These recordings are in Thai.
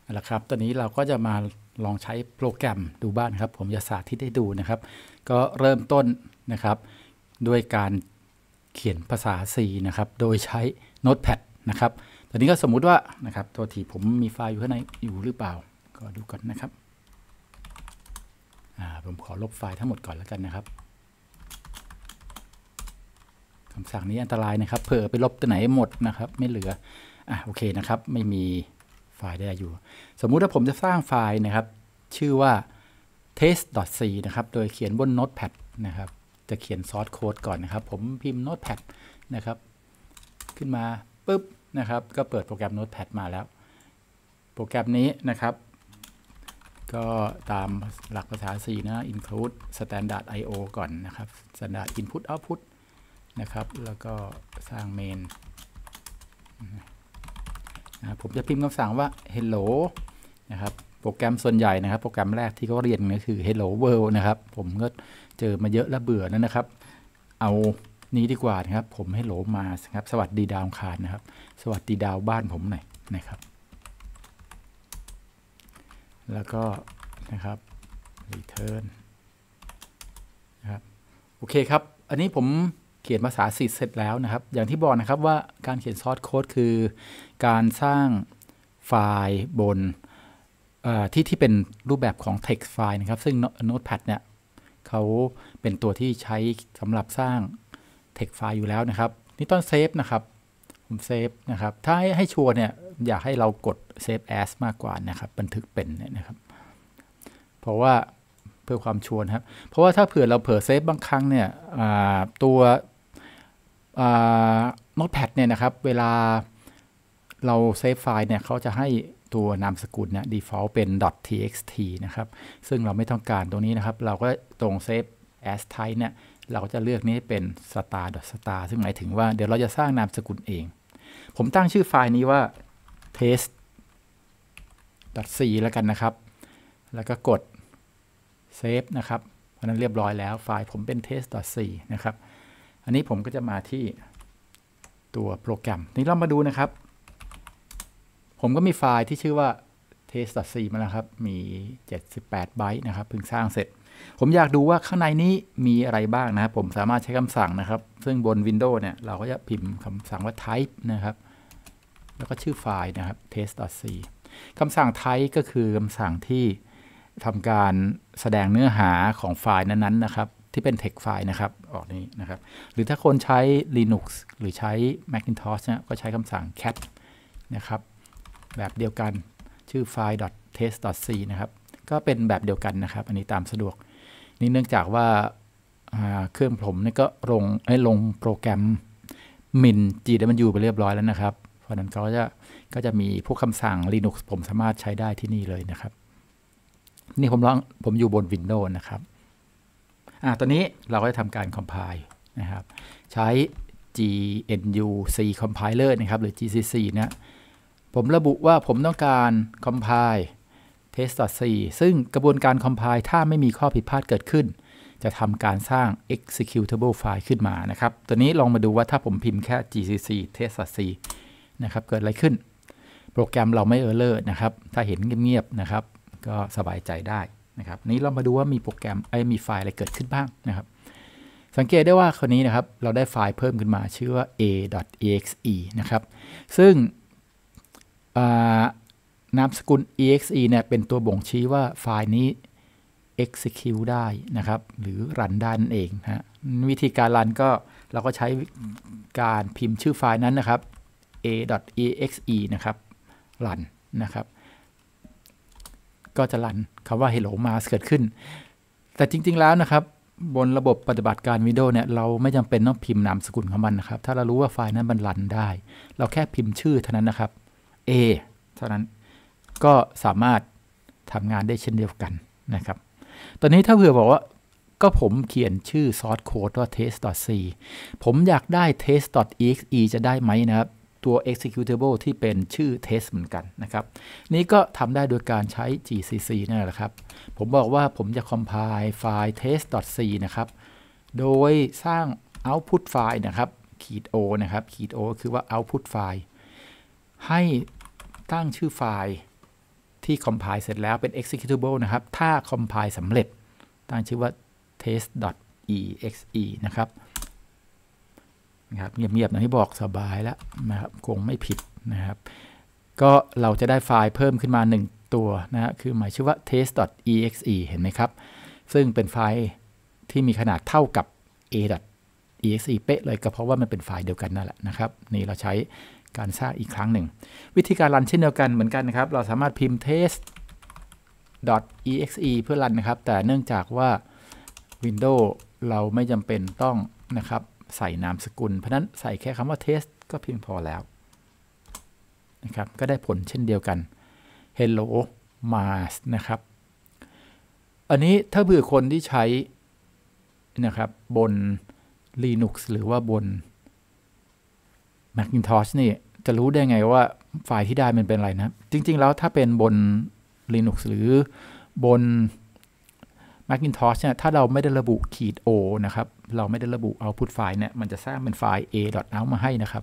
เอาละครับตอนนี้เราก็จะมาลองใช้โปรแกรมดูบ้างครับผมจะสาธิตให้ดูนะครับก็เริ่มต้นนะครับด้วยการเขียนภาษา C นะครับโดยใช้ Notepad นะครับตอนนี้ก็สมมุติว่านะครับตัวที่ผมมีไฟล์อยู่ข้างในอยู่หรือเปล่าก็ดูก่อนนะครับผมขอลบไฟล์ทั้งหมดก่อนแล้วกันนะครับคำสั่งนี้อันตรายนะครับเผลอไปลบตัวไหนหมดนะครับไม่เหลือโอเคนะครับไม่มีไฟล์ได้อยู่สมมุติว่าผมจะสร้างไฟล์นะครับชื่อว่า test.c นะครับโดยเขียนบน Notepad นะครับจะเขียนซอสโค้ดก่อนนะครับผมพิมพ์ Notepad นะครับขึ้นมาปุ๊บนะครับก็เปิดโปรแกรม Notepad มาแล้วโปรแกรมนี้นะครับก็ตามหลักภาษา C นะ include standard IO ก่อนนะครับ standard input output นะครับแล้วก็สร้างเมนผมจะพิมพ์คำสั่งว่า hello นะครับโปรแกรมส่วนใหญ่นะครับโปรแกรมแรกที่เขาเรียนก็คือ hello world นะครับผมก็เจอมาเยอะแล้วเบื่อแล้วนะครับเอานี้ดีกว่านะครับผม hello มาครับสวัสดีดาวอังคารนะครับสวัสดีดาวบ้านผมหน่อยนะครับแล้วก็นะครับ return นะครับโอเคครับอันนี้ผมเขียนภาษา C เสร็จแล้วนะครับอย่างที่บอกนะครับว่าการเขียนซอสโค้ดคือการสร้างไฟล์บนที่เป็นรูปแบบของ text ไฟล์นะครับซึ่ง Notepad เนี่ยเขาเป็นตัวที่ใช้สำหรับสร้าง text ไฟล์อยู่แล้วนะครับนี่ต้องเซฟนะครับผมเซฟนะครับถ้าให้ชัวร์เนี่ยอยากให้เรากด save as มากกว่านะครับบันทึกเป็นนะครับเพราะว่าเพื่อความชัวร์นะครับเพราะว่าถ้าเผื่อเราเผลอเซฟบางครั้งเนี่ยตัวNotepad เนี่ยนะครับเวลาเราเซฟไฟล์เนี่ยเขาจะให้ตัวนามสกุลเนี่ย default เป็น .txt นะครับซึ่งเราไม่ต้องการตรงนี้นะครับเราก็ตรง save as type เนี่ยเราก็จะเลือกนี้เป็น star ซึ่งหมายถึงว่าเดี๋ยวเราจะสร้างนามสกุลเองผมตั้งชื่อไฟล์นี้ว่า test.c แล้วกันนะครับแล้วก็กด save นะครับเพราะนั้นเรียบร้อยแล้วไฟล์ผมเป็น test.c นะครับอันนี้ผมก็จะมาที่ตัวโปรแกรมนี้เรามาดูนะครับผมก็มีไฟล์ที่ชื่อว่า test.c มาแล้วครับมี78ไบต์นะครับเพิ่งสร้างเสร็จผมอยากดูว่าข้างในนี้มีอะไรบ้างนะครับผมสามารถใช้คำสั่งนะครับซึ่งบน Windows เนี่ยเราก็จะพิมพ์คำสั่งว่า type นะครับแล้วก็ชื่อไฟล์นะครับ test.c คำสั่ง type ก็คือคำสั่งที่ทำการแสดงเนื้อหาของไฟล์นั้นๆนะครับที่เป็น text ไฟล์นะครับออกนี้นะครับหรือถ้าคนใช้ Linux หรือใช้ Macintosh เนี่ยก็ใช้คำสั่ง cat นะครับแบบเดียวกันชื่อไฟล์ test.c นะครับก็เป็นแบบเดียวกันนะครับอันนี้ตามสะดวกนี่เนื่องจากว่าเครื่องผมนี่ก็ลงโปรแกรม min GW ไปเรียบร้อยแล้วนะครับเพราะนั้นก็จะมีพวกคำสั่ง Linux ผมสามารถใช้ได้ที่นี่เลยนะครับนี่ผมอยู่บน Windows นะครับตอนนี้เราก็จะทำการ compile นะครับใช้ GNU C compiler นะครับหรือ GCC นะผมระบุว่าผมต้องการ compile test.c ซึ่งกระบวนการ compile ถ้าไม่มีข้อผิดพลาดเกิดขึ้นจะทำการสร้าง executable file ขึ้นมานะครับตัวนี้ลองมาดูว่าถ้าผมพิมพ์แค่ gcc test.c นะครับเกิดอะไรขึ้นโปรแกรมเราไม่ error นะครับถ้าเห็นเงียบๆนะครับก็สบายใจได้นะครับนี้เรามาดูว่ามีโปรแกรมมีไฟล์อะไรเกิดขึ้นบ้างนะครับสังเกตได้ว่าคนนี้นะครับเราได้ไฟล์เพิ่มขึ้นมาชื่อว่า a.exe นะครับซึ่งนามสกุล exe เนี่ยเป็นตัวบ่งชี้ว่าไฟล์นี้ execute ได้นะครับหรือรันได้นั่นเองนะวิธีการรันก็เราก็ใช้การพิมพ์ชื่อไฟล์นั้นนะครับ a.exe นะครับรันนะครับก็จะรันคำว่า hello mars เกิดขึ้นแต่จริงๆแล้วนะครับบนระบบปฏิบัติการ Windows เนี่ยเราไม่จำเป็นต้องพิมพ์นามสกุลของมันนะครับถ้าเรารู้ว่าไฟล์นั้นมันรันได้เราแค่พิมพ์ชื่อเท่านั้นนะครับ a เท่านั้นก็สามารถทำงานได้เช่นเดียวกันนะครับตอนนี้ถ้าเผื่อบอกว่าก็ผมเขียนชื่อ source code ว่า test.c ผมอยากได้ test.exe จะได้ไหมนะครับตัว executable ที่เป็นชื่อ test เหมือนกันนะครับนี่ก็ทำได้โดยการใช้ gcc นั่นแหละครับผมบอกว่าผมจะ compile ไฟล์ test.c นะครับโดยสร้าง output ไฟล์นะครับ-o นะครับ-o คือว่า output ไฟล์ให้ตั้งชื่อไฟล์ที่ compile เสร็จแล้วเป็น executable นะครับถ้า compile สำเร็จตั้งชื่อว่า test.exe นะครับเงียบๆนะที่บอกสบายแล้วนะครับคงไม่ผิดนะครับก็เราจะได้ไฟล์เพิ่มขึ้นมา1ตัวนะฮะคือหมายชื่อว่า test.exe เห็นไหมครับซึ่งเป็นไฟล์ที่มีขนาดเท่ากับ a.exe เป๊ะเลยก็เพราะว่ามันเป็นไฟล์เดียวกันนั่นแหละนะครับนี่เราใช้การสร้างอีกครั้งหนึ่งวิธีการรันเช่นเดียวกันเหมือนกันนะครับเราสามารถพิมพ์ test.exe เพื่อรันนะครับแต่เนื่องจากว่า Windows เราไม่จำเป็นต้องนะครับใส่นามสกุลเพราะนั้นใส่แค่คำว่า test ก็เพียงพอแล้วนะครับก็ได้ผลเช่นเดียวกัน hello mars นะครับอันนี้ถ้าเผื่อคนที่ใช้นะครับบน Linux หรือว่าบน Macintosh นี่จะรู้ได้ไงว่าไฟล์ที่ได้มันเป็นอะไรนะจริงๆแล้วถ้าเป็นบน Linux หรือบน Macintosh เนี่ยถ้าเราไม่ได้ระบุขีด o นะครับเราไม่ได้ระบุ output ไฟล์เนี่ยมันจะสร้างเป็นไฟล์ a.out มาให้นะครับ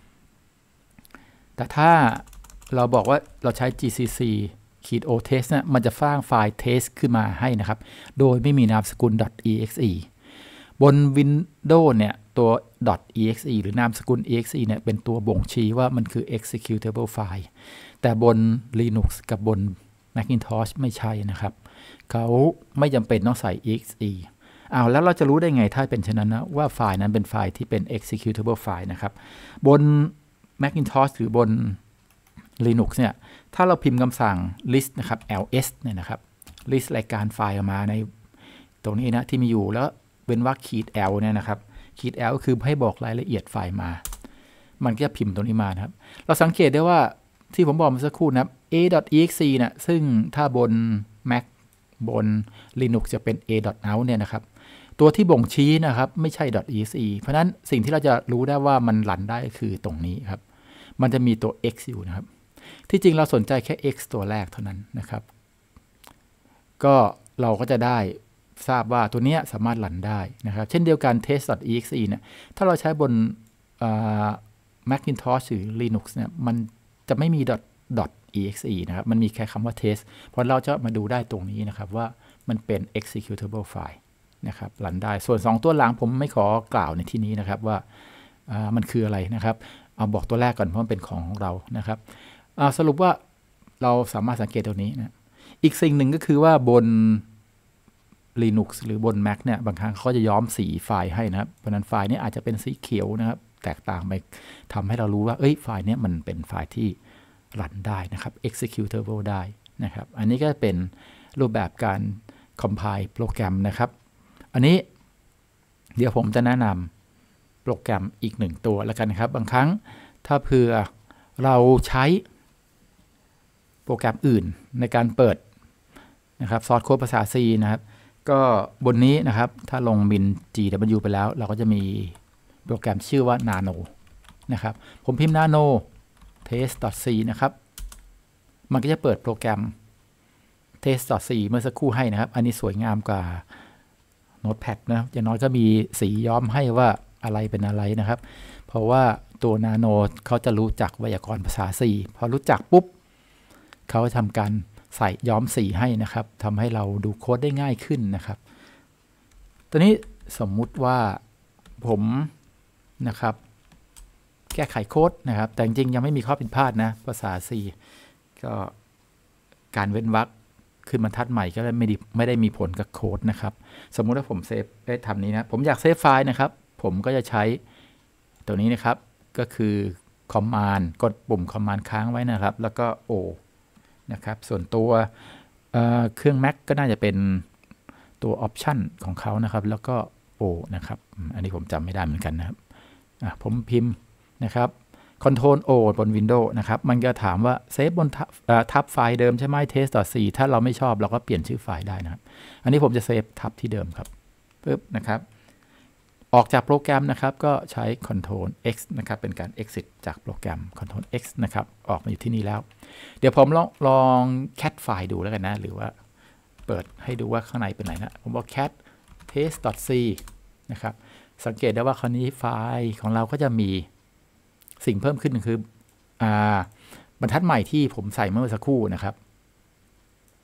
แต่ถ้าเราบอกว่าเราใช้ gcc -o test เนี่ยมันจะสร้างไฟล์ test ขึ้นมาให้นะครับโดยไม่มีนามสกุล .exe บน Windows เนี่ยตัว .exe หรือนามสกุล exe เนี่ยเป็นตัวบ่งชี้ว่ามันคือ executable file แต่บน Linux กับบน Macintosh ไม่ใช่นะครับเขาไม่จำเป็นต้องใส่ exe แล้วเราจะรู้ได้ไงถ้าเป็นเช่นนั้นนะว่าไฟล์นั้นเป็นไฟล์ที่เป็น executable file นะครับบน Macintosh หรือบน Linux เนี่ยถ้าเราพิมพ์คำสั่ง list นะครับ ls เนี่ยนะครับ list รายการไฟล์ออกมาในตรงนี้นะที่มีอยู่แล้วเว้นวรรคขีด l เนี่ยนะครับขีด l ก็คือให้บอกรายละเอียดไฟล์มามันก็จะพิมพ์ตรงนี้มานะครับเราสังเกตได้ว่าที่ผมบอกเมื่อสักครู่นะครับ a.exe นะซึ่งถ้าบน Mac บน Linux จะเป็น a.out เนี่ยนะครับตัวที่บ่งชี้นะครับไม่ใช่ .exe เพราะนั้นสิ่งที่เราจะรู้ได้ว่ามันรันได้คือตรงนี้ครับมันจะมีตัว x อยู่นะครับที่จริงเราสนใจแค่ x ตัวแรกเท่านั้นนะครับก็เราก็จะได้ทราบว่าตัวนี้สามารถรันได้นะครับเช่นเดียวกัน test.exe เนี่ยถ้าเราใช้บนMacintosh หรือ Linux เนี่ยมันจะไม่มี .exe นะครับมันมีแค่คำว่า test เพราะเราจะมาดูได้ตรงนี้นะครับว่ามันเป็น executable file นะครับรันได้ส่วน2ตัวหลังผมไม่ขอกล่าวในที่นี้นะครับว่ามันคืออะไรนะครับเอาบอกตัวแรกก่อนเพราะมันเป็นของเรานะครับสรุปว่าเราสามารถสังเกตตรงนี้นะอีกสิ่งหนึ่งก็คือว่าบน Linux หรือบน Mac เนี่ยบางครั้งเขาจะย้อมสีไฟล์ให้นะครับเพราะนั้นไฟล์นี้อาจจะเป็นสีเขียวนะครับแตกต่างไปทำให้เรารู้ว่าไฟล์นี้มันเป็นไฟล์ที่รันได้นะครับ executable ได้นะครับอันนี้ก็เป็นรูปแบบการ compile โปรแกรมนะครับอันนี้เดี๋ยวผมจะแนะนำโปรแกรมอีก1ตัวแล้วกันครับบางครั้งถ้าเผื่อเราใช้โปรแกรมอื่นในการเปิดนะครับซอร์สโค้ดภาษา C นะครับก็บนนี้นะครับถ้าลงบิน GW ไปแล้วเราก็จะมีโปรแกรมชื่อว่า Nano นะครับผมพิมพ์ Nano test.c นะครับมันก็จะเปิดโปรแกรม test.c เมื่อสักครู่ให้นะครับอันนี้สวยงามกว่า Notepad นะอย่างน้อยก็มีสีย้อมให้ว่าอะไรเป็นอะไรนะครับเพราะว่าตัว Nano เขาจะรู้จักไวยากรณ์ภาษา C พอรู้จักปุ๊บเขาทำการใส่ย้อมสีให้นะครับทำให้เราดูโค้ดได้ง่ายขึ้นนะครับตอนนี้สมมุติว่าผมนะครับแก้ไขโค้ดนะครับแต่จริงๆยังไม่มีข้อผิดพลาดนะภาษา C ก็การเว้นวรรคขึ้นบรรทัดใหม่ก็ไม่ได้มีผลกับโค้ดนะครับสมมุติว่าผมเซฟได้ทำนี้นะผมอยากเซฟไฟล์นะครับผมก็จะใช้ตัวนี้นะครับก็คือ command กดปุ่ม command ค้างไว้นะครับแล้วก็ Oนะครับส่วนตัวเครื่อง Mac ก็น่าจะเป็นตัว Option ของเขานะครับแล้วก็ O นะครับอันนี้ผมจำไม่ได้เหมือนกันนะครับผมพิมพ์นะครับ Ctrl O บน Windows นะครับมันจะถามว่าเซฟบนทับไฟล์เดิมใช่ไหม test.c ถ้าเราไม่ชอบเราก็เปลี่ยนชื่อไฟล์ได้นะครับอันนี้ผมจะเซฟทับที่เดิมครับปึ๊บนะครับออกจากโปรแกรมนะครับก็ใช้ Ctrl X นะครับเป็นการ exit จากโปรแกรม Ctrl X นะครับออกมาอยู่ที่นี่แล้วเดี๋ยวผมลอง cat ไฟล์ดูแล้วกันนะหรือว่าเปิดให้ดูว่าข้างในเป็นอะไรนะผมบอก cat test.c นะครับสังเกตได้ว่าคราวนี้ไฟล์ของเราก็จะมีสิ่งเพิ่มขึ้นคือบรรทัดใหม่ที่ผมใส่เมื่อสักครู่นะครับ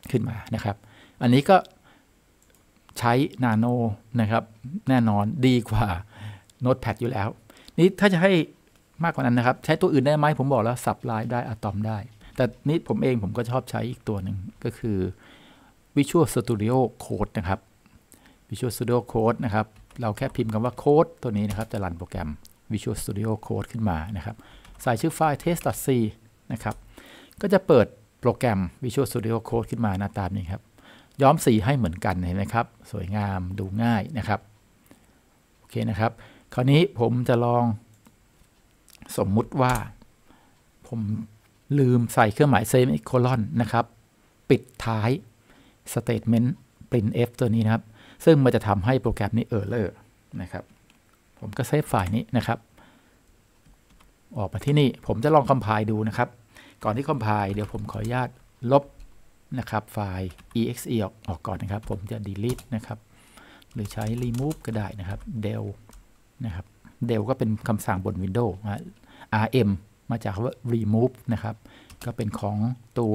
ขึ้นมานะครับอันนี้ก็ใช้ Nano นะครับแน่นอนดีกว่า Notepad อยู่แล้วนี่ถ้าจะให้มากกว่านั้นนะครับใช้ตัวอื่นได้ไหมผมบอกแล้ว Sublime ได้ Atom ได้แต่นี่ผมก็ชอบใช้อีกตัวหนึ่งก็คือ Visual Studio Code นะครับ Visual Studio Code นะครับเราแค่พิมพ์คำว่า Code ตัวนี้นะครับจะรันโปรแกรม Visual Studio Code ขึ้นมานะครับใส่ชื่อไฟล์ test.c นะครับก็จะเปิดโปรแกรม Visual Studio Code ขึ้นมาหน้าตานี้ครับย้อมสีให้เหมือนกันเห็นไหมครับสวยงามดูง่ายนะครับโอเคนะครับคราวนี้ผมจะลองสมมุติว่าผมลืมใส่เครื่องหมายเซมิโคลอนนะครับปิดท้าย statement printf ตัวนี้นะครับซึ่งมันจะทำให้โปรแกรมนี้errorนะครับผมก็เซฟไฟล์นี้นะครับออกมาที่นี่ผมจะลองคอมไพล์ดูนะครับก่อนที่คอมไพล์เดี๋ยวผมขออนุญาตลบนะครับไฟล์ exe ออกก่อนนะครับผมจะ delete นะครับหรือใช้ remove ก็ได้นะครับ del นะครับ del ก็เป็นคำสั่งบน Windows นะ rm มาจากว่า remove นะครับก็เป็นของตัว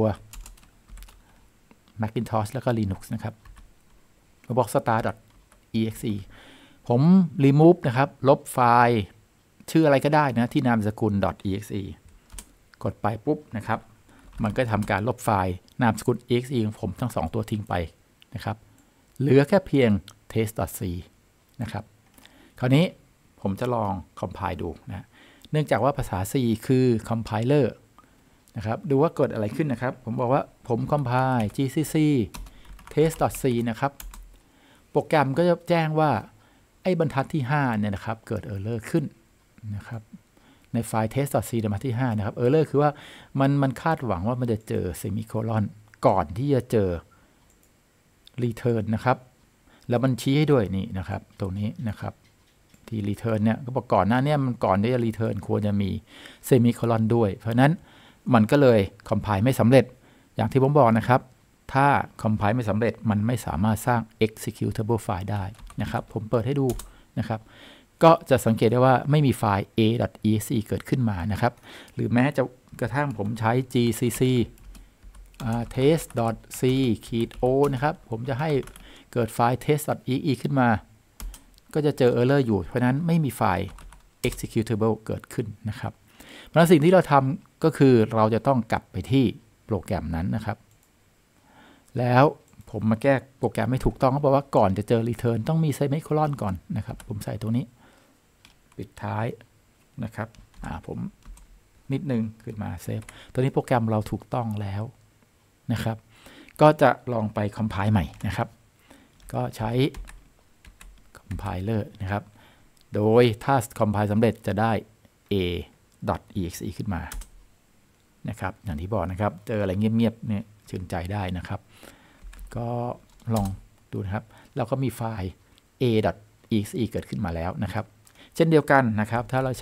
Macintosh แล้วก็ Linux นะครับบอก star.exe ผม remove นะครับลบไฟล์ชื่ออะไรก็ได้นะที่นามสกุล .exe กดไปปุ๊บนะครับมันก็ทำการลบไฟล์นามสกุล exe ของผมทั้ง2ตัวทิ้งไปนะครับเหลือแค่เพียง test.c นะครับคราวนี้ผมจะลอง compile ดูนะเนื่องจากว่าภาษา C คือ compiler นะครับดูว่าเกิดอะไรขึ้นนะครับผมบอกว่าผม compile gcc test.c นะครับโปรแกรมก็จะแจ้งว่าไอ้บรรทัดที่5เนี่ยนะครับเกิด error ขึ้นนะครับในไฟล์ test.c บรรทัดที่5นะครับ error คือว่ามันคาดหวังว่ามันจะเจอ semicolon ก่อนที่จะเจอ return นะครับแล้วมันชี้ให้ด้วยนี่นะครับตรงนี้นะครับที่ return เนี่ยก็บอกก่อนหน้านี้มันก่อนที่จะ return ควรจะมี semicolon ด้วยเพราะนั้นมันก็เลย compile ไม่สำเร็จอย่างที่ผมบอกนะครับถ้า compile ไม่สำเร็จมันไม่สามารถสร้าง executable file ได้นะครับผมเปิดให้ดูนะครับก็จะสังเกตได้ว่าไม่มีไฟล์ a.exe เกิดขึ้นมานะครับหรือแม้จะกระทั่งผมใช้ gcc test.c-o นะครับผมจะให้เกิดไฟล์ test.exe ขึ้นมาก็จะเจอ error อยู่เพราะนั้นไม่มีไฟล์ executable เกิดขึ้นนะครับเพราะสิ่งที่เราทำก็คือเราจะต้องกลับไปที่โปรแกรมนั้นนะครับแล้วผมมาแก้โปรแกรมไม่ถูกต้องเพราะว่าก่อนจะเจอ return ต้องมี semicolon ก่อนนะครับผมใส่ตัวนี้ปิดท้ายนะครับผมนิดนึงขึ้นมาเซฟตัวนี้โปรแกรมเราถูกต้องแล้วนะครับก็จะลองไป compile ใหม่นะครับก็ใช้ compiler นะครับโดยถ้า compile สำเร็จจะได้ a.exe ขึ้นมานะครับอย่างที่บอกนะครับเจออะไรเงียบๆเนี่ยชื่นใจได้นะครับก็ลองดูนะครับเราก็มีไฟล์ a.exe เกิดขึ้นมาแล้วนะครับเช่นเดียวกันนะครับถ้าเราใช้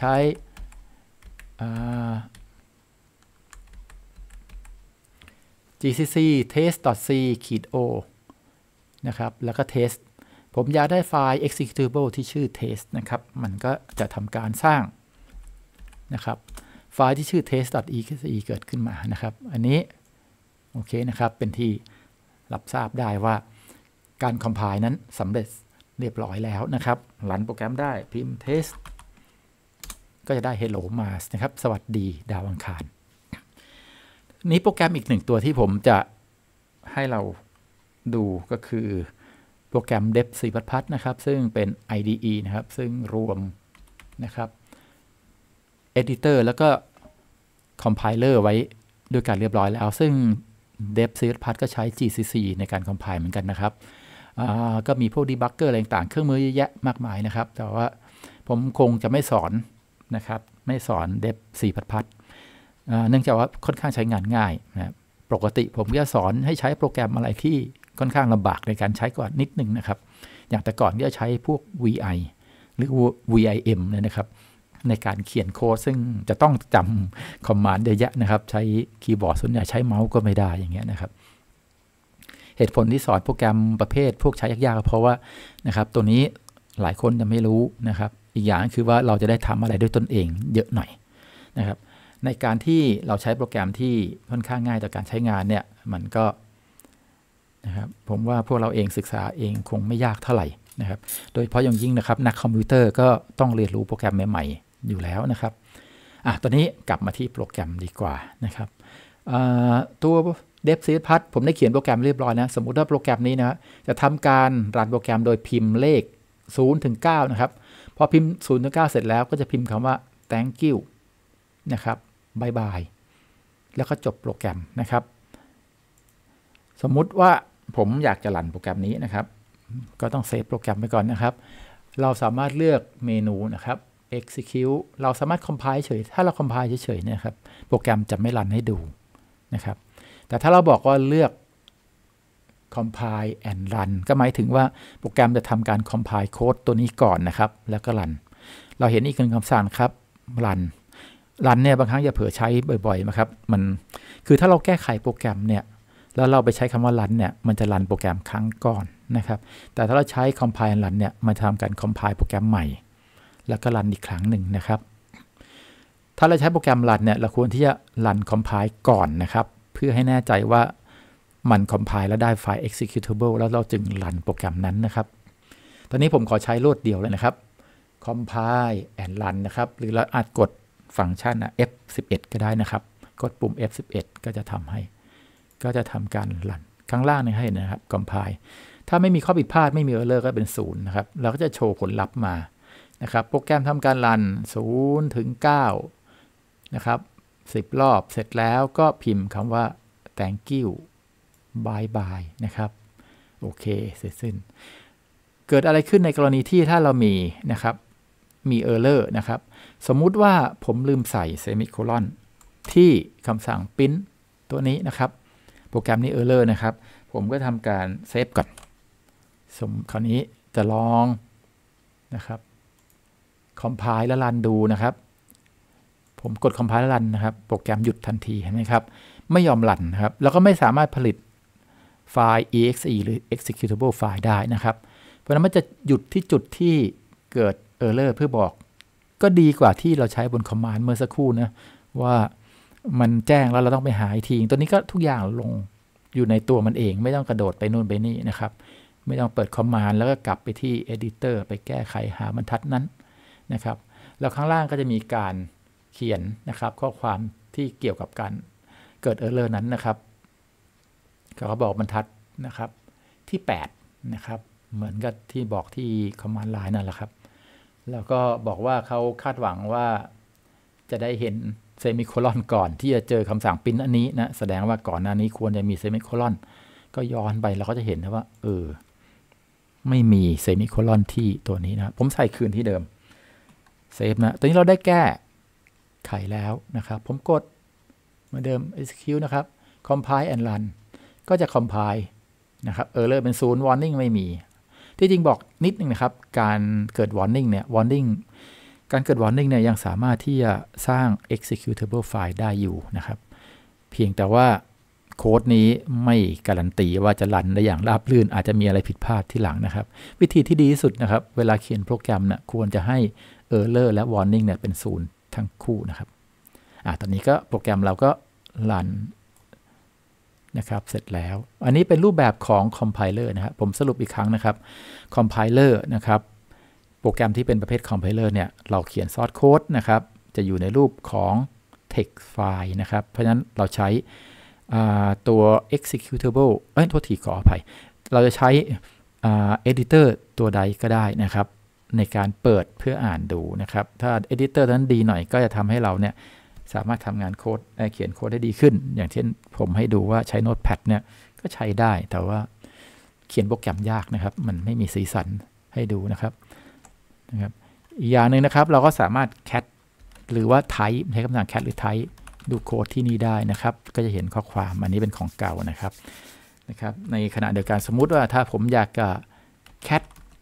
gcc test.c-o นะครับแล้วก็ test ผมอยากได้ไฟล์ executable ที่ชื่อ test นะครับมันก็จะทำการสร้างนะครับไฟล์ที่ชื่อ test.exe เกิดขึ้นมานะครับอันนี้โอเคนะครับเป็นที่รับทราบได้ว่าการ compile นั้นสำเร็จเรียบร้อยแล้วนะครับรันโปรแกรมได้พิมพ์ test ก็จะได้ hello Mars นะครับสวัสดีดาวอังคารนี้โปรแกรมอีกหนึ่งตัวที่ผมจะให้เราดูก็คือโปรแกรม dep C++ นะครับซึ่งเป็น IDE นะครับซึ่งรวมนะครับ editor แล้วก็ compiler ไว้ด้วยกันเรียบร้อยแล้วซึ่ง dep C++ ก็ใช้ GCC ในการ compile เหมือนกันนะครับก็มีพวก debugger อะไรต่างๆเครื่องมือเยอะแยะมากมายนะครับแต่ว่าผมคงจะไม่สอนนะครับไม่สอน dep C++ เนื่องจากว่าค่อนข้างใช้งานง่ายนะปกติผมจะสอนให้ใช้โปรแกรมอะไรที่ค่อนข้างลำบากในการใช้ก่อนนิดนึงนะครับอย่างแต่ก่อนก็จะใช้พวก VI หรือ VIM นะครับในการเขียนโค้ดซึ่งจะต้องจำคอมมานด์เยอะแยะนะครับใช้คีย์บอร์ดส่วนใหญ่ใช้เมาส์ก็ไม่ได้อย่างเงี้ยนะครับเหตุผลที่สอนโปรแกรมประเภทพวกใช้ยากๆเพราะว่านะครับตัวนี้หลายคนจะไม่รู้นะครับอีกอย่างคือว่าเราจะได้ทำอะไรด้วยตนเองเยอะหน่อยนะครับในการที่เราใช้โปรแกรมที่ค่อนข้างง่ายต่อการใช้งานเนี่ยมันก็นะครับผมว่าพวกเราเองศึกษาเองคงไม่ยากเท่าไหร่นะครับโดยเฉพาะอย่างยิ่งนะครับนักคอมพิวเตอร์ก็ต้องเรียนรู้โปรแกรมใหม่ๆอยู่แล้วนะครับตอนนี้กลับมาที่โปรแกรมดีกว่านะครับตัว DevCSPath ผมได้เขียนโปรแกรมเรียบร้อยนะสมมุติว่าโปรแกรมนี้นะจะทำการรันโปรแกรมโดยพิมพ์เลข0 ถึง 9นะครับพอพิมพ์0 ถึง 9เสร็จแล้วก็จะพิมพ์คำว่า thank you นะครับบายบายแล้วก็จบโปรแกรมนะครับสมมุติว่าผมอยากจะรันโปรแกรมนี้นะครับก็ต้องเซฟโปรแกรมไปก่อนนะครับเราสามารถเลือกเมนูนะครับ execute เราสามารถ compile เฉยถ้าเรา compile เฉยๆเนี่ยครับโปรแกรมจะไม่รันให้ดูนะครับแต่ถ้าเราบอกว่าเลือก compile and run ก็หมายถึงว่าโปรแกรมจะทำการ compile โค้ดตัวนี้ก่อนนะครับแล้วก็รันเราเห็นอีกหนึ่งคำสั่งครับรันเนี่ยบางครั้งอย่าเผลอใช้บ่อยๆนะครับมันคือถ้าเราแก้ไขโปรแกรมเนี่ยแล้วเราไปใช้คำว่ารันเนี่ยมันจะรันโปรแกรมครั้งก่อนนะครับแต่ถ้าเราใช้ compile and run เนี่ยมันทำการ compile โปรแกรมใหม่แล้วก็รันอีกครั้งหนึ่งนะครับถ้าเราใช้โปรแกรมรันเนี่ยเราควรที่จะรัน compile ก่อนนะครับเพื่อให้แน่ใจว่ามัน compile แล้วได้ไฟล์ executable แล้วเราจึงรันโปรแกรมนั้นนะครับตอนนี้ผมขอใช้รวดเดียวเลยนะครับ compile and run นะครับหรือเราอาจกดฟังก์ชันF11 ก็ได้นะครับกดปุ่ม F11 ก็จะทำให้ก็จะทำการรันข้างล่างนี่ให้นะครับ compile ถ้าไม่มีข้อผิดพลาดไม่มี error ก็เป็น0นะครับเราก็จะโชว์ผลลัพธ์มานะครับโปรแกรมทำการรัน0 ถึง 9นะครับ10 รอบเสร็จแล้วก็พิมพ์คำว่า thank you bye bye นะครับโอเคเสร็จสิ้นเกิดอะไรขึ้นในกรณีที่ถ้าเรามีนะครับมี error นะครับสมมุติว่าผมลืมใส่เซมิโคลอนที่คำสั่ง print ตัวนี้นะครับโปรแกรมนี้ error นะครับผมก็ทำการเซฟก่อนคราวนี้จะลองนะครับ compile และรันดูนะครับผมกด compile และรันนะครับโปรแกรมหยุดทันทีเห็นไหมครับไม่ยอมรันนะครับแล้วก็ไม่สามารถผลิตไฟล์ exe หรือ executable file ได้นะครับเพราะนั้นมันจะหยุดที่จุดที่เกิด error เพื่อบอกก็ดีกว่าที่เราใช้บน command เมื่อสักครู่นะว่ามันแจ้งแล้วเราต้องไปหาอีกทีตัวนี้ก็ทุกอย่างลงอยู่ในตัวมันเองไม่ต้องกระโดดไปนู่นไปนี่นะครับไม่ต้องเปิด command แล้วก็กลับไปที่ editor ไปแก้ไขหาบรรทัดนั้นนะครับแล้วข้างล่างก็จะมีการเขียนนะครับข้อความที่เกี่ยวกับการเกิด error นั้นนะครับเขาบอกบรรทัดนะครับที่8นะครับเหมือนกับที่บอกที่ command line นั่นแหละครับแล้วก็บอกว่าเขาคาดหวังว่าจะได้เห็นเซมิโคลอนก่อนที่จะเจอคำสั่งพิมพ์อันนี้นะแสดงว่าก่อนหน้านี้ควรจะมีเซมิโคลอนก็ย้อนไปเราก็จะเห็นนะว่าไม่มีเซมิโคลอนที่ตัวนี้นะผมใส่คืนที่เดิมเซฟนะตอนนี้เราได้แก้ไขแล้วนะครับผมกดเหมือนเดิม execute นะครับ compile and run ก็จะ compile นะครับ error เป็น0 warning ไม่มีที่จริงบอกนิดนึงนะครับการเกิด warning เนี่ย การเกิด warning เนี่ยยังสามารถที่จะสร้าง executable file ได้อยู่นะครับเพียงแต่ว่าโค้ดนี้ไม่การันตีว่าจะรันได้อย่างราบรื่นอาจจะมีอะไรผิดพลาดที่หลังนะครับวิธีที่ดีที่สุดนะครับเวลาเขียนโปรแกรมเนี่ยควรจะให้ error และ warning เนี่ยเป็น0ทั้งคู่นะครับตอนนี้ก็โปรแกรมเราก็รันนะครับเสร็จแล้วอันนี้เป็นรูปแบบของ compiler นะครับผมสรุปอีกครั้งนะครับ compiler นะครับโปรแกรมที่เป็นประเภท compiler เนี่ยเราเขียน source code นะครับจะอยู่ในรูปของ text file นะครับเพราะฉะนั้นเราใช้ตัว executable โทษทีขออภัยเราจะใช้ editor ตัวใดก็ได้นะครับในการเปิดเพื่ออ่านดูนะครับถ้า editor นั้นดีหน่อยก็จะทำให้เราเนี่ยสามารถทำงานโค้ดเขียนโค้ดได้ดีขึ้นอย่างเช่นผมให้ดูว่าใช้ Notepad เนี่ยก็ใช้ได้แต่ว่าเขียนโปรแกรมยากนะครับมันไม่มีสีสันให้ดูนะครับอีกอย่างหนึ่งนะครับเราก็สามารถ cat หรือว่า type ใช้คำสั่ง cat หรือ type ดูโค้ดที่นี่ได้นะครับก็จะเห็นข้อความอันนี้เป็นของเก่านะครับในขณะเดียวกันสมมุติว่าถ้าผมอยากจะ cat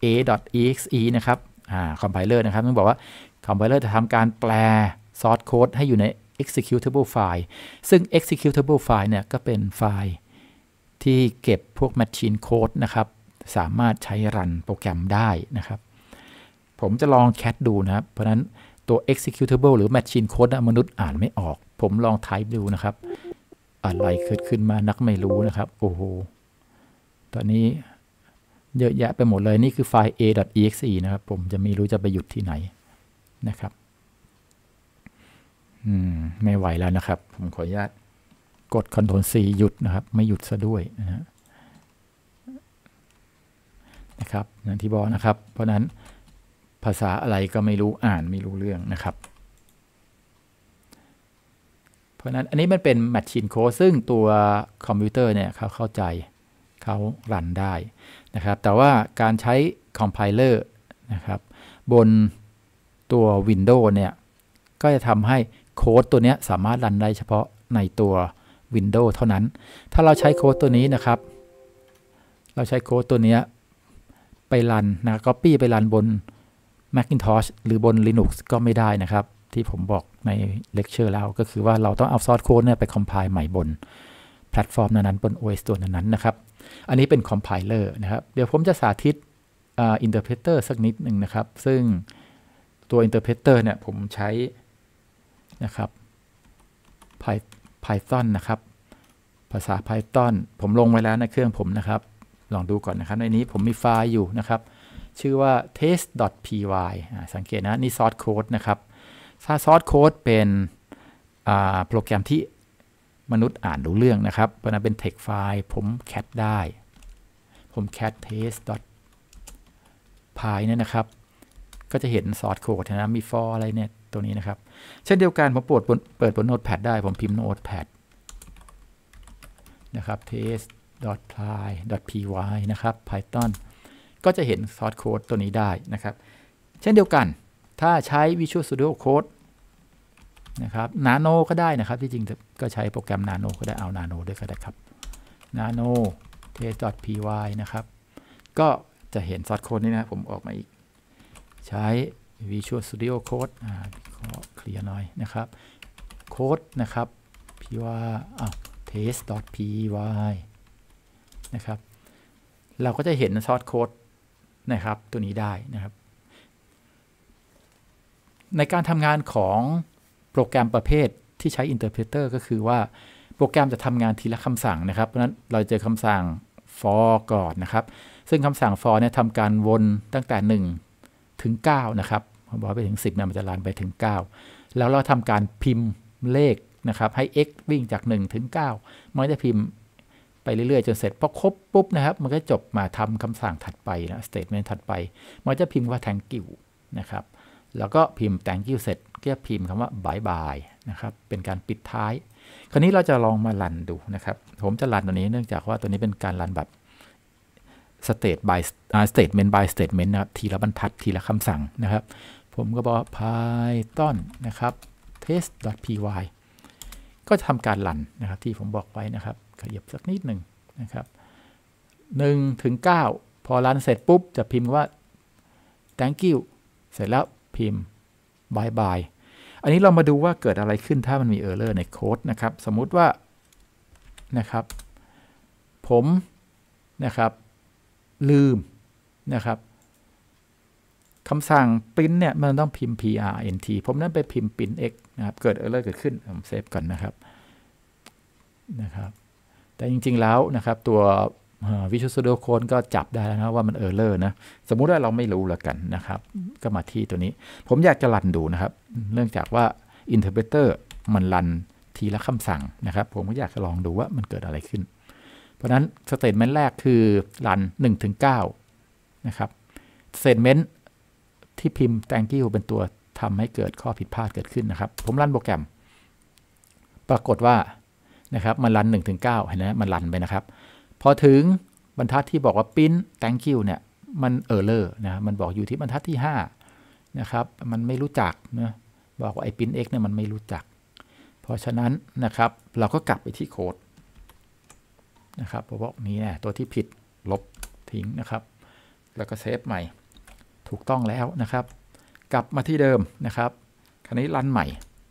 a.exe นะครับcompiler นะครับต้องบอกว่า compiler จะทำการแปลsource code ให้อยู่ใน executable file ซึ่ง executable file เนี่ยก็เป็นไฟล์ที่เก็บพวก machine code นะครับสามารถใช้รันโปรแกรมได้นะครับผมจะลอง cat ดูนะครับเพราะนั้นตัว executable หรือ machine code มนุษย์อ่านไม่ออกผมลอง type ดูนะครับอะไรเกิดขึ้นมานักไม่รู้นะครับโอ้โหตอนนี้เยอะแยะไปหมดเลยนี่คือไฟล์ a.exe นะครับผมจะไม่รู้จะไปหยุดที่ไหนนะครับไม่ไหวแล้วนะครับผมขออนุญาตกด Ctrl+C หยุดนะครับไม่หยุดซะด้วยนะครับอย่างที่บอกนะครับเพราะนั้นภาษาอะไรก็ไม่รู้อ่านไม่รู้เรื่องนะครับเพราะนั้นอันนี้มันเป็น Machine Code ซึ่งตัวคอมพิวเตอร์เนี่ยเขาเข้าใจเขารันได้นะครับแต่ว่าการใช้ Compiler นะครับบนตัว Windows เนี่ยก็จะทำให้โค้ดตัวนี้สามารถรันได้เฉพาะในตัว Windows เท่านั้นถ้าเราใช้โค้ดตัวนี้นะครับเราใช้โค้ดตัวนี้ไปรันนะ Copy ไปรันบน Macintosh หรือบน Linux ก็ไม่ได้นะครับที่ผมบอกในเลคเชอร์แล้วก็คือว่าเราต้องเอาซอร์สโค้ดเนี่ยไปคอมไพล์ใหม่บนแพลตฟอร์มนั้นๆบน OS ตัวนั้นๆนะครับอันนี้เป็นคอมไพเลอร์นะครับเดี๋ยวผมจะสาธิตอินเตอร์เพรเตอร์สักนิดหนึ่งนะครับซึ่งตัวอินเตอร์เพรเตอร์เนี่ยผมใช้นะครับ Python นะครับภาษา Python ผมลงไว้แล้วในเครื่องผมนะครับลองดูก่อนนะครับในนี้ผมมีไฟล์อยู่นะครับชื่อว่า test.py สังเกตนะนี่ซอร์สโค้ดนะครับถ้าซอร์สโค้ดเป็นโปรแกรมที่มนุษย์อ่านรู้เรื่องนะครับเพราะนั้นเป็น text ไฟล์ผมแคทได้ผมแคท test.py เนี่ยนะครับก็จะเห็นซอร์สโค้ดนะมี for อะไรเนี่ยตัวนี้นะครับเช่นเดียวกันผมเปิดบน Notepad ได้ผมพิมพ์ Notepad นะครับ test.py นะครับ Python ก็จะเห็นซอร์สโค้ดตัวนี้ได้นะครับเช่นเดียวกันถ้าใช้ Visual Studio Code นะครับ Nano ก็ได้นะครับที่จริงก็ใช้โปรแกรม Nano ก็ได้เอา Nano ด้วยก็ได้ครับ Nano test.py นะครับก็จะเห็นซอร์สโค้ดนี้นะผมออกมาอีกใช้ Visual Studio Code ขอเคลียร์หน่อยนะครับโค้ดนะครับ py test.py นะครับเราก็จะเห็นซอร์สโค้ดนะครับตัวนี้ได้นะครับในการทำงานของโปรแกรมประเภทที่ใช้ Interpreter ก็คือว่าโปรแกรมจะทำงานทีละคำสั่งนะครับเพราะฉะนั้นเราเจอคำสั่ง for ก่อนนะครับซึ่งคำสั่ง for เนี่ยทำการวนตั้งแต่1ถึง9นะครับผมบอกไปถึง10เนี่ยมันจะรันไปถึง9แล้วเราทำการพิมพ์เลขนะครับให้ x วิ่งจาก1ถึง9มันจะพิมพ์ไปเรื่อยๆจนเสร็จพอครบปุ๊บนะครับมันก็จบมาทำคำสั่งถัดไปนะ statement ถัดไปมันจะพิมพ์ว่า thank you นะครับแล้วก็พิมพ์ thank you เสร็จก็จะพิมพ์คำว่า bye bye นะครับเป็นการปิดท้ายคราวนี้เราจะลองมารันดูนะครับผมจะรันตัวนี้เนื่องจากว่าตัวนี้เป็นการรันแบบ statement by statement นะครับทีละบรรทัดทีละคำสั่งนะครับผมก็บอก python นะครับ test.py ก็จะทำการรันนะครับที่ผมบอกไว้นะครับขยับสักนิดหนึ่งนะครับ1ถึง9พอรันเสร็จปุ๊บจะพิมพ์ว่า thank you เสร็จแล้วพิมพ์ bye bye อันนี้เรามาดูว่าเกิดอะไรขึ้นถ้ามันมี error ในโค้ดนะครับสมมุติว่านะครับผมนะครับลืมนะครับคำสั่ง print เนี่ยมันต้องพิมพ์ print ผมนั้นไปพิมพ์ print x นะครับเกิด error เกิดขึ้นผมเซฟก่อนนะครับแต่จริงๆแล้วนะครับตัว Visual Studio Code ก็จับได้แล้วนะว่ามัน error นะสมมุติว่าเราไม่รู้แล้วกันนะครับก็มาที่ตัวนี้ผมอยากจะรันดูนะครับเนื่องจากว่า Interpreter มันรันทีละคำสั่งนะครับผมก็อยากจะลองดูว่ามันเกิดอะไรขึ้นเพราะนั้น statement แรกคือรัน1ถึง9นะครับ statement ที่พิมพ์ thank you เป็นตัวทำให้เกิดข้อผิดพลาดเกิดขึ้นนะครับผมรันโปรแกรมปรากฏว่านะครับมันรัน1ถึง9เห็นไหมมันรันไปนะครับพอถึงบรรทัดที่บอกว่า print thank you เนี่ยมัน error นะมันบอกอยู่ที่บรรทัดที่5นะครับมันไม่รู้จักนะบอกว่าไอ้ print x เนี่ยมันไม่รู้จักเพราะฉะนั้นนะครับเราก็กลับไปที่โค้ดนะครับผมบอกนี้นะตัวที่ผิดลบทิ้งนะครับแล้วก็เซฟใหม่ถูกต้องแล้วนะครับกลับมาที่เดิมนะครับคราวนี้รันใหม่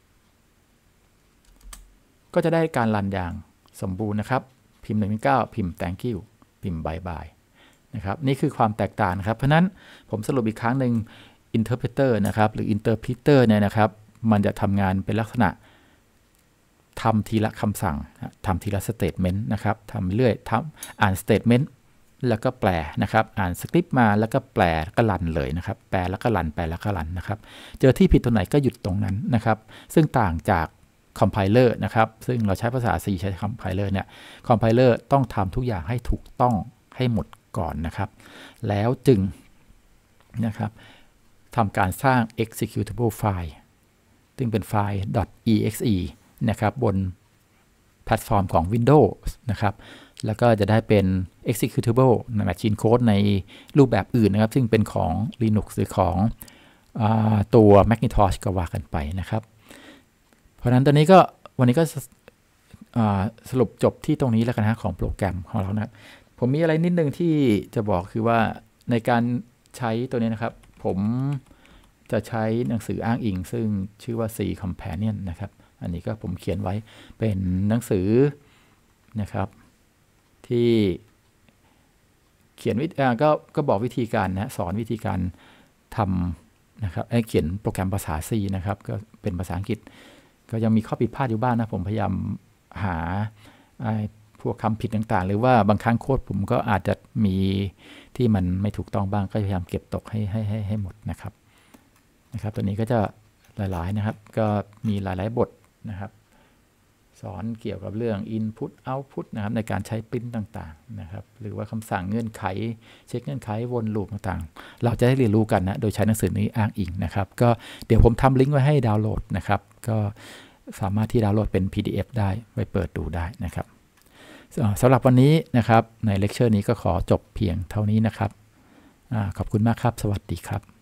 ก็จะได้การรันอย่างสมบูรณ์นะครับพิมพ์1-9พิมพ์ thank you พิมพ์ bye bye นะครับนี่คือความแตกต่างนะครับเพราะนั้นผมสรุปอีกครั้งหนึ่ง interpreter นะครับหรือ interpreter เนี่ยนะครับมันจะทำงานเป็นลักษณะทำทีละคำสั่งทำทีละ statement นะครับทำเรื่อยอ่าน statement แล้วก็แปลนะครับอ่านสคริปต์มาแล้วก็แปลก็รันเลยนะครับแปลแล้วก็รันแปลแล้วก็รันนะครับเจอที่ผิดตรงไหนก็หยุดตรงนั้นนะครับซึ่งต่างจากคอมไพเลอร์นะครับซึ่งเราใช้ภาษา C ใช้คอมไพเลอร์เนี่ยคอมไพเลอร์ต้องทำทุกอย่างให้ถูกต้องให้หมดก่อนนะครับแล้วจึงนะครับทำการสร้าง executable file ซึ่งเป็นไฟล์ .exe นะครับบนแพลตฟอร์มของ Windows นะครับแล้วก็จะได้เป็น executable machine code ในรูปแบบอื่นนะครับซึ่งเป็นของ Linux หรือของตัว Macintosh ก็ว่ากันไปนะครับเพราะฉะนั้นตอนนี้ก็วันนี้ก็สรุปจบที่ตรงนี้แล้วกันนะของโปรแกรมของเรานะครับผมมีอะไรนิดนึงที่จะบอกคือว่าในการใช้ตัวนี้นะครับผมจะใช้หนังสืออ้างอิงซึ่งชื่อว่า C Companion นะครับอันนี้ก็ผมเขียนไว้เป็นหนังสือนะครับที่เขียนก็บอกวิธีการนะสอนวิธีการทำนะครับเขียนโปรแกรมภาษา C นะครับก็เป็นภาษาอังกฤษก็ยังมีข้อผิดพลาดอยู่บ้างนะผมพยายามหาพวกคำผิดต่างๆหรือว่าบางครั้งโค้ดผมก็อาจจะมีที่มันไม่ถูกต้องบ้างก็พยายามเก็บตกให้หมดนะครับตัวนี้ก็จะหลายๆนะครับก็มีหลายๆบทนะครับสอนเกี่ยวกับเรื่อง input output นะครับในการใช้ปริ้นต่างๆนะครับหรือว่าคำสั่งเงื่อนไขเช็คเงื่อนไขวนลูปต่างๆเราจะได้เรียนรู้กันนะโดยใช้หนังสือนี้อ้างอิงนะครับก็เดี๋ยวผมทำลิงก์ไว้ให้ดาวน์โหลดนะครับก็สามารถที่ดาวน์โหลดเป็น PDF ได้ไปเปิดดูได้นะครับสำหรับวันนี้นะครับในเลคเชอร์นี้ก็ขอจบเพียงเท่านี้นะครับขอบคุณมากครับสวัสดีครับ